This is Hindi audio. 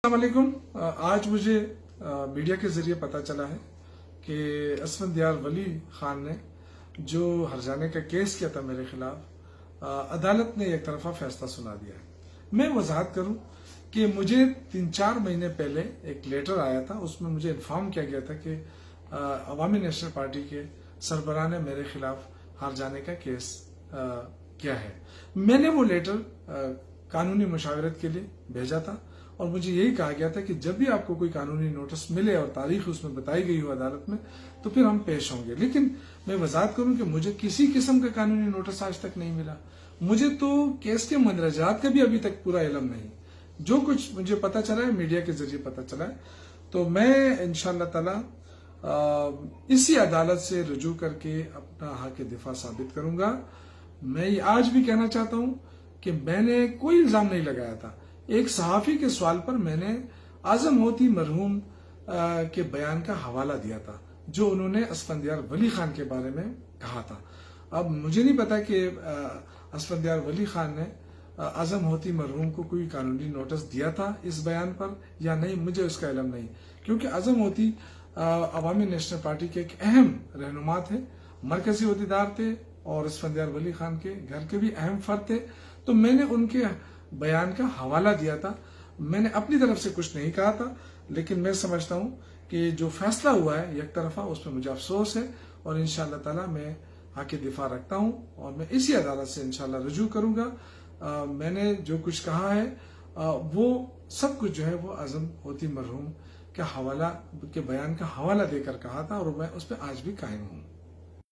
अस्सलाम वालेकुम। आज मुझे मीडिया के जरिए पता चला है कि असफंदियार वली खान ने जो हरजाने का केस किया था मेरे खिलाफ, अदालत ने एक तरफा फैसला सुना दिया है। मैं वजाहत करूं कि मुझे 3-4 महीने पहले एक लेटर आया था, उसमें मुझे इन्फॉर्म किया गया था कि अवामी नेशनल पार्टी के सरबराह ने मेरे खिलाफ हरजाने का केस किया है। मैंने वो लेटर कानूनी मुशावरत के लिए भेजा था और मुझे यही कहा गया था कि जब भी आपको कोई कानूनी नोटिस मिले और तारीख उसमें बताई गई हो अदालत में, तो फिर हम पेश होंगे। लेकिन मैं वजाहत करूं कि मुझे किसी किस्म का कानूनी नोटिस आज तक नहीं मिला। मुझे तो केस के मंदरजात का भी अभी तक पूरा इल्म नहीं। जो कुछ मुझे पता चला है मीडिया के जरिए पता चला है, तो मैं इंशाअल्लाह ताला इसी अदालत से रुजू करके अपना हक दिफा साबित करूंगा। मैं आज भी कहना चाहता हूं कि मैंने कोई इल्जाम नहीं लगाया था। एक सहाफी के सवाल पर मैंने आजम होती मरहूम के बयान का हवाला दिया था, जो उन्होंने असफंदियार वली खान के बारे में कहा था। अब मुझे नहीं पता कि असफंदियार वली खान ने आजम होती मरहूम को कोई कानूनी नोटिस दिया था इस बयान पर या नहीं, मुझे उसका इल्म नहीं। क्योंकि आजम होती अवामी नेशनल पार्टी के एक अहम रहनुमा थे, मरकजी अहदेदार थे और असफंदियार वली खान के घर के भी अहम फर्द थे। तो मैंने उनके बयान का हवाला दिया था, मैंने अपनी तरफ से कुछ नहीं कहा था। लेकिन मैं समझता हूं कि जो फैसला हुआ है एक तरफा, उसमें मुझे अफसोस है और इंशाअल्लाह ताला मैं हक दिफा रखता हूं और मैं इसी अदालत से इंशाअल्लाह रुजू करूंगा। मैंने जो कुछ कहा है वो सब कुछ जो है वो आजम होती मरहूम के हवाला के बयान का हवाला देकर कहा था और मैं उस पर आज भी कायम हूं।